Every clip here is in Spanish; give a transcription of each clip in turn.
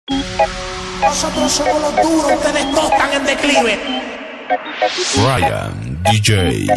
Nosotros somos los duros, ustedes todos están en declive. Ryan DJ.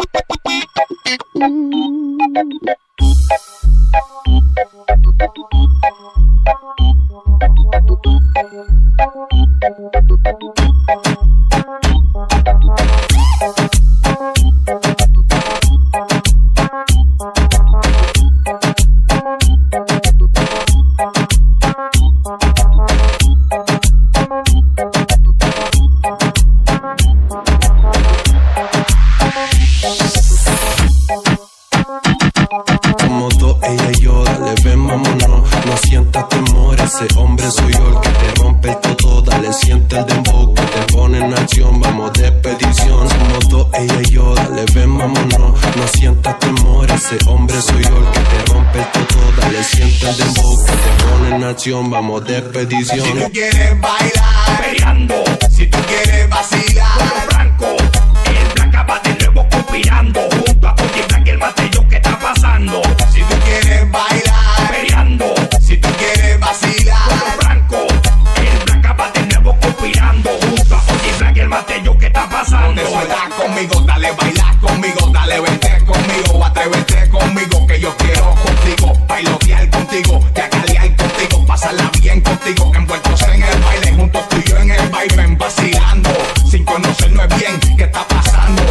Ese hombre soy yo el que te rompe el toto. Dale, siente el dembow que te pone en acción. Vamos de expedición, somos dos, ella y yo. Dale, ven, vámonos, no sientas temor. Ese hombre soy yo el que te rompe el toto. Dale, siente el dembow que te pone en acción. Vamos de expedición. Si tú quieres bailar, peleando. Si tú quieres vacilar, con Franco, el Blanca va de nuevo conspirando. Junto a Oye Black, el matello que está pasando. Si tú quieres bailar, peleando. Si tú quieres vacilar, con Franco, el Blanca va de nuevo conspirando. Junto a Oye Black, el matello que está pasando. Te sueltas conmigo, dale, bailar conmigo. Dale, vente conmigo, atrévete conmigo. Que yo quiero contigo, bailotear contigo, cacalear contigo, pasarla bien contigo. Envueltos en el baile, juntos tú y yo en el baile, vacilando, sin conocernos bien qué está pasando.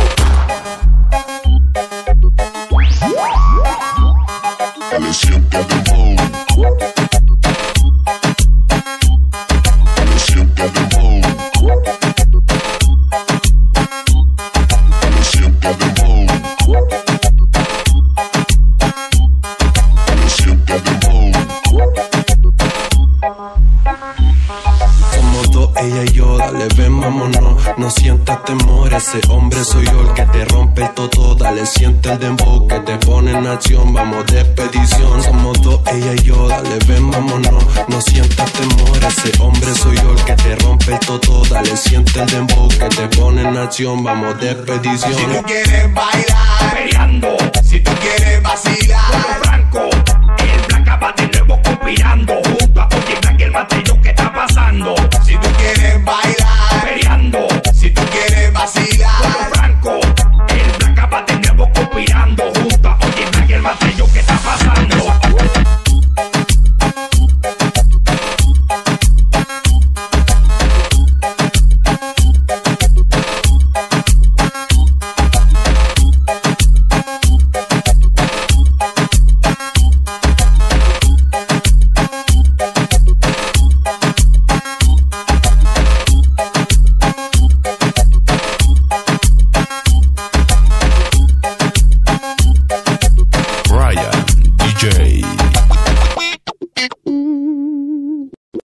Dale, siente el dembow. Dale, siente el dembow. Dale, siente el dembow. Dale, siente el dembow. Somos dos, ella y yo, dale, ven, vámonos, no sientas temor. Ese hombre soy yo el que te rompe el toto. Dale, siente el dembow que te pone en acción. Vamos de expedición, somos dos, ella y yo. Dale, ven, vámonos, no sientas temor. Ese hombre soy yo el que te rompe el toto. Dale, siente el dembow que te pone en acción. Vamos de expedición. Si tú quieres bailar, peleando. Si tú quieres vacilar, con Franco, el Blanca va de nuevo conspirando.